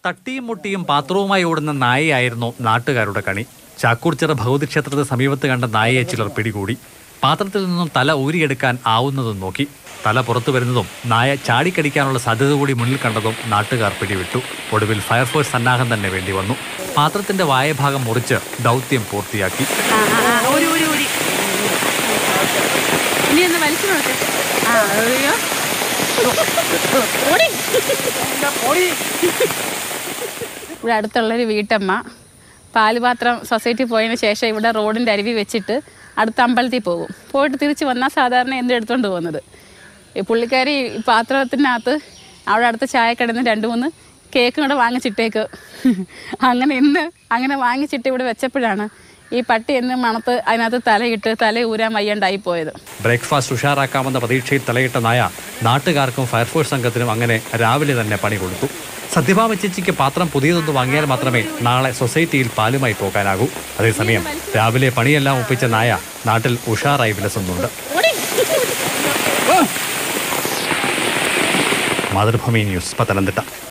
തട്ടിയും മുട്ടിയും പാത്രവുമായി ഓടുന്ന നായയായിരുന്നു നാട്ടുകാരുടെ കണി. ചാക്കൂർച്ചിറ ഭഗവതിക്ഷേത്രത്തിന് സമീപത്ത് കണ്ട നായയെ ചിലർ പിടികൂടി. പാത്രത്തിൽ നിന്നും തല ഊരിയെടുക്കാൻ ആവുന്നതും നോക്കി. തല പുറത്തു വരുന്നതും നായ ചാടിക്കടിക്കാനുള്ള സാധ്യത കൂടി മുന്നിൽ കണ്ടതും നാട്ടുകാർ പിടിവിട്ടു. ഒടുവിൽ ഫയർഫോഴ്സ് സന്നാഹം തന്നെ വേണ്ടി വന്നു. പാത്രത്തിന്റെ വായഭാഗം മുറിച്ച് ദൗത്യം പൂർത്തിയാക്കി. ഇവിടെ അടുത്തുള്ളൊരു വീട്ടമ്മ പാലുപാത്രം സൊസൈറ്റി പോയതിന് ശേഷം ഇവിടെ റോഡിൻ്റെ അരുവി വെച്ചിട്ട് അടുത്ത അമ്പലത്തിൽ പോകും. പോയിട്ട് തിരിച്ച് വന്നാൽ സാധാരണ എന്തും എടുത്തുകൊണ്ട് പോകുന്നത്. ഈ പുള്ളിക്കാരി പാത്രത്തിനകത്ത് അവിടെ അടുത്ത ചായക്കടന്ന് 2-3 കേക്കും കൂടെ വാങ്ങിച്ചിട്ടേക്ക്. അങ്ങനെ വാങ്ങിച്ചിട്ട് ഇവിടെ വെച്ചപ്പോഴാണ് ഈ പട്ടി എന്ന് മണത്ത് അതിനകത്ത് തല ഊരാൻ വയ്യണ്ടായി പോയത്. ബ്രേക്ക്ഫാസ്റ്റ് ഉഷാറാക്കാമെന്ന പ്രതീക്ഷയിൽ തലയിട്ട നായ നാട്ടുകാർക്കും ഫയർഫോഴ്സ് സംഘത്തിനും അങ്ങനെ രാവിലെ തന്നെ പണി കൊടുത്തു. സത്യഭാമ ചേച്ചിക്ക് പാത്രം പുതിയതൊന്ന് വാങ്ങിയാൽ മാത്രമേ നാളെ സൊസൈറ്റിയിൽ പാലുമായി പോകാനാകൂ. അതേസമയം രാവിലെ പണിയെല്ലാം ഒപ്പിച്ച നായ നാട്ടിൽ ഉഷാറായി വിലസുന്നുണ്ട്. മാതൃഭൂമി ന്യൂസ്, പത്തനംതിട്ട.